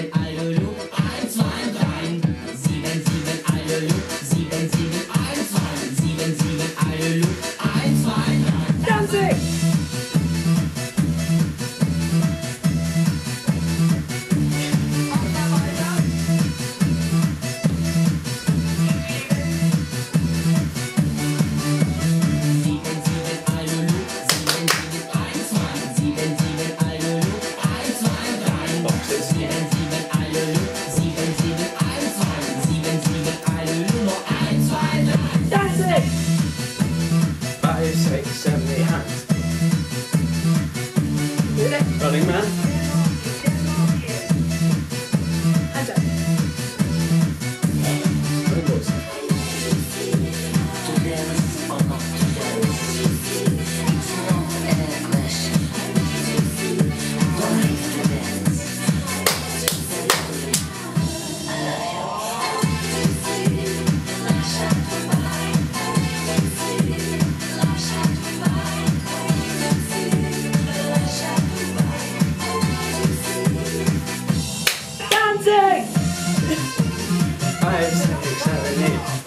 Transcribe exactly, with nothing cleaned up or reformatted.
sieben, Alulu, eins, zwei, drei. sieben, sieben, Alulu, sieben, sieben, eins, zwei. sieben, sieben, Alulu, eins, zwei, drei. danze! Five, six, seven, eight hands. Running man. Hands up. Running boys. Dancing! Five, six, seven, eight.